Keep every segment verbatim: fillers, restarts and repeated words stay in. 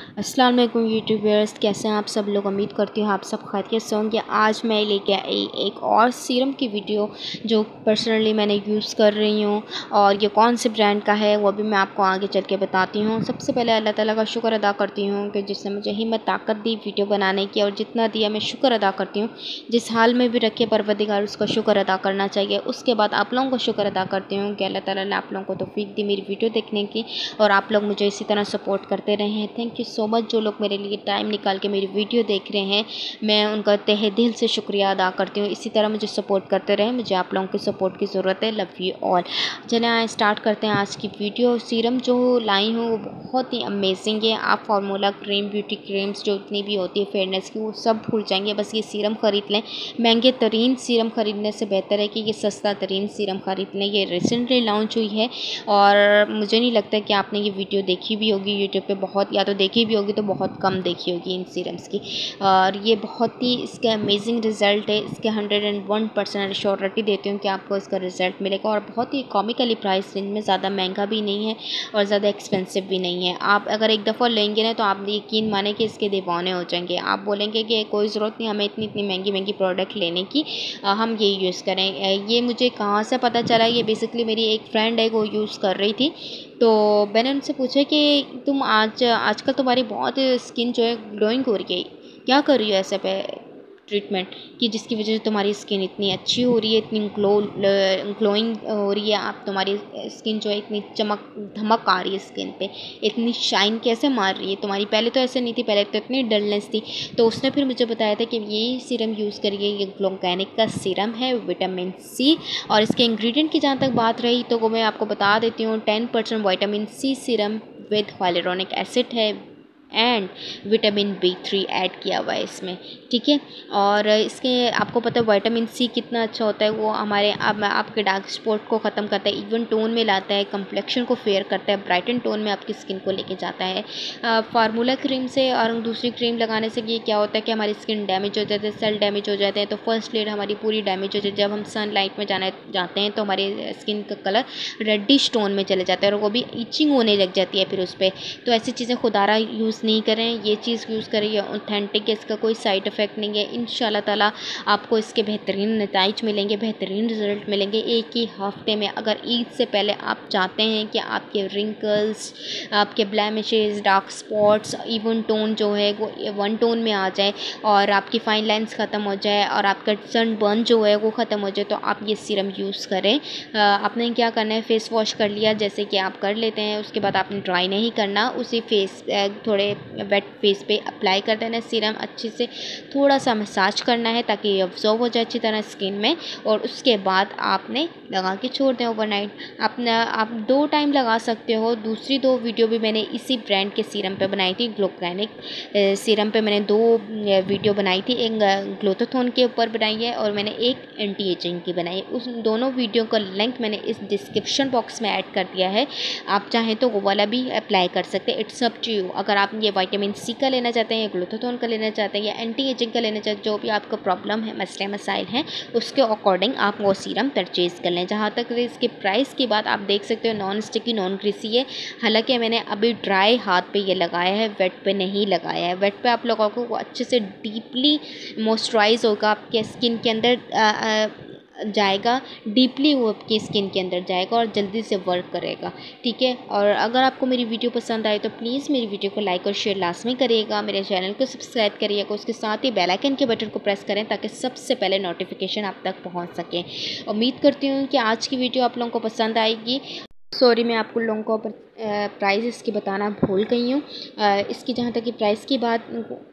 अस्सलाम वालेकुम यूट्यूबर्स, कैसे हैं आप सब लोग। उम्मीद करती हूँ आप सब खैरियत से होंगे। आज मैं लेके आई एक और सीरम की वीडियो जो पर्सनली मैंने यूज़ कर रही हूँ, और ये कौन से ब्रांड का है वो भी मैं आपको आगे चल के बताती हूँ। सबसे पहले अल्लाह ताला का शुक्र अदा करती हूँ कि जिसने मुझे हिम्मत ताकत दी वीडियो बनाने की, और जितना दिया मैं शुक्र अदा करती हूँ। जिस हाल में भी रखे परवरदिगार उसका शुक्र अदा करना चाहिए। उसके बाद आप लोगों को शुक्र अदा करती हूँ कि अल्लाह ताला ने आप लोगों को तौफीक दी मेरी वीडियो देखने की, और आप लोग मुझे इसी तरह सपोर्ट करते रहे हैं। थैंक यू सो मच जो लोग मेरे लिए टाइम निकाल के मेरी वीडियो देख रहे हैं, मैं उनका तहे दिल से शुक्रिया अदा करती हूँ। इसी तरह मुझे सपोर्ट करते रहें, मुझे आप लोगों की सपोर्ट की ज़रूरत है। Love you all. चलें आए स्टार्ट करते हैं आज की वीडियो। सीरम जो लाई हूँ वो बहुत ही अमेजिंग है। आप फार्मूला क्रीम, ब्यूटी क्रीम्स जो इतनी भी होती है फेयरनेस की, वो सब भूल जाएंगे, बस ये सीरम ख़रीद लें। महंगे तरीन सीरम ख़रीदने से बेहतर है कि ये सस्ता तरीन सीरम ख़रीद लें। ये रिसेंटली लॉन्च हुई है, और मुझे नहीं लगता कि आपने ये वीडियो देखी भी होगी यूट्यूब पे, बहुत या तो देखी भी होगी तो बहुत कम देखी होगी इन सीरम्स की। और ये बहुत ही इसके अमेजिंग रिज़ल्ट है। इसके hundred and one percent surety देती हूँ कि आपको इसका रिज़ल्ट मिलेगा, और बहुत ही कॉमिकली प्राइस रेंज में, ज़्यादा महंगा भी नहीं है और ज़्यादा एक्सपेंसिव भी नहीं है। आप अगर एक दफ़ा लेंगे ना तो आप यकीन माने कि इसके दीवाने हो जाएंगे। आप बोलेंगे कि कोई ज़रूरत नहीं हमें इतनी इतनी महंगी महंगी प्रोडक्ट लेने की, हम ये यूज़ करें। ये मुझे कहाँ से पता चला, ये बेसिकली मेरी एक फ्रेंड है वो यूज़ कर रही थी, तो मैंने उनसे पूछा कि तुम आज आजकल तुम्हारी बहुत स्किन जो है ग्लोइंग हो रही है, क्या कर रही हो ऐसे पे ट्रीटमेंट कि जिसकी वजह से तुम्हारी स्किन इतनी अच्छी हो रही है, इतनी ग्लो ग्लोइंग हो रही है। आप तुम्हारी स्किन जो है इतनी चमक धमक आ रही है स्किन पे, इतनी शाइन कैसे मार रही है तुम्हारी। पहले तो ऐसे नहीं थी, पहले तो इतनी डलनेस थी। तो उसने फिर मुझे बताया था कि ये सीरम यूज़ करिए, ये ग्लोगैनिक का सीरम है, विटामिन सी। और इसके इंग्रेडिएंट की जहाँ तक बात रही तो वो मैं आपको बता देती हूँ। Ten percent vitamin C serum with hyaluronic acid है, and vitamin B three add किया हुआ है इसमें, ठीक है। और इसके आपको पता है विटामिन सी कितना अच्छा होता है, वो हमारे आप, आपके डार्क स्पॉट को ख़त्म करता है, इवन टोन में लाता है, कम्प्लेक्शन को फेयर करता है, ब्राइटन टोन में आपकी स्किन को लेके जाता है। फार्मूला क्रीम से और दूसरी क्रीम लगाने से ये क्या होता है कि हमारी स्किन डैमेज हो जाती है, सेल डैमेज हो जाते हैं, तो फर्स्ट लेयर हमारी पूरी डैमेज हो जाती है। जब हम सनलाइट में जाना जाते हैं तो हमारी स्किन का कलर रेडिश टोन में चले जाता है, और वो भी ईचिंग होने लग जाती है फिर उस पर। तो ऐसी चीज़ें खुदारा यूज़ नहीं करें, ये चीज़ यूज़ करें, ये ऑथेंटिक है, इसका कोई साइड इफ़ेक्ट नहीं है। इंशाल्लाह ताला आपको इसके बेहतरीन नताइज मिलेंगे, बेहतरीन रिज़ल्ट मिलेंगे एक ही हफ़्ते में। अगर ईद से पहले आप चाहते हैं कि आपके रिंकल्स, आपके blemishes, dark spots, even tone जो है वो वन टोन में आ जाए, और आपकी फाइन लाइंस ख़त्म हो जाए, और आपका सनबर्न जो है वो ख़त्म हो जाए, तो आप ये सीरम यूज़ करें। आपने क्या करना है, फेस वॉश कर लिया जैसे कि आप कर लेते हैं, उसके बाद आपने ड्राई नहीं करना, उसी फेस थोड़े वेट फेस पे अप्लाई कर देना सीरम, अच्छे से थोड़ा सा मसाज करना है ताकि ये अब्जॉर्ब हो जाए अच्छी तरह स्किन में, और उसके बाद आपने लगा के छोड़ दें ओवरनाइट। आपने आप दो टाइम लगा सकते हो। दूसरी दो वीडियो भी मैंने इसी ब्रांड के सीरम पे बनाई थी, ग्लोगैनिक सीरम पे मैंने दो वीडियो बनाई थी, एक ग्लोथोथोन के ऊपर बनाई है और मैंने एक एंटी एजिंग की बनाई है। उस दोनों वीडियो का लिंक मैंने इस डिस्क्रिप्शन बॉक्स में ऐड कर दिया है, आप चाहें तो वो वाला भी अप्लाई कर सकते हैं। It's up to you. अगर आप ये विटामिन सी का लेना चाहते हैं, या ग्लूटाथोन का लेना चाहते हैं, या एंटी एजिंग का लेना चाहते हैं, जो भी आपका प्रॉब्लम है, मसले मसाइल हैं, उसके अकॉर्डिंग आप वो सीरम परचेज़ कर लें। जहाँ तक इसके प्राइस की बात, आप देख सकते हो नॉन स्टिकी नॉन ग्रीसी है। हालांकि मैंने अभी ड्राई हाथ पे ये लगाया है, वेट पे नहीं लगाया है। वेट पे आप लोगों को अच्छे से डीपली मॉइस्चराइज होगा, आपके स्किन के अंदर आ, आ, जाएगा, डीपली वो आपकी स्किन के अंदर जाएगा और जल्दी से वर्क करेगा, ठीक है। और अगर आपको मेरी वीडियो पसंद आए तो प्लीज़ मेरी वीडियो को लाइक और शेयर लाजमी करिएगा, मेरे चैनल को सब्सक्राइब करिएगा, उसके साथ ही बेल आइकन के बटन को प्रेस करें ताकि सबसे पहले नोटिफिकेशन आप तक पहुंच सके। उम्मीद करती हूँ कि आज की वीडियो आप लोगों को पसंद आएगी। सॉरी, मैं आपको लोगों को प्राइस इसकी बताना भूल गई हूँ। इसकी जहाँ तक कि प्राइस की बात,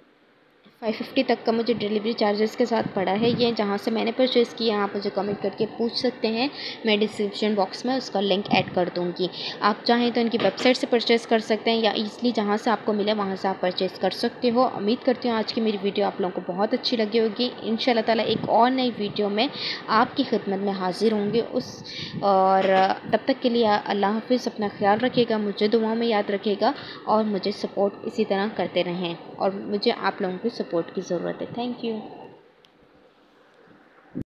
फाइव फिफ्टी तक का मुझे डिलीवरी चार्जेस के साथ पड़ा है। ये जहाँ से मैंने परचेज़ किया आप मुझे कमेंट करके पूछ सकते हैं, मैं डिस्क्रिप्शन बॉक्स में उसका लिंक ऐड कर दूँगी। आप चाहें तो इनकी वेबसाइट से परचेज़ कर सकते हैं, या ईज़िली जहाँ से आपको मिले वहाँ से आप परचेज़ कर सकते हो। उम्मीद करती हूँ आज की मेरी वीडियो आप लोगों को बहुत अच्छी लगी होगी। इंशाल्लाह ताला एक और नई वीडियो में आपकी खिदमत में हाजिर होंगे उस और तब तक के लिए अल्लाह हाफिज़। अपना ख्याल रखिएगा, मुझे दुआओं में याद रखिएगा, और मुझे सपोर्ट इसी तरह करते रहें, और मुझे आप लोगों की सपोर्ट की ज़रूरत है। Thank you.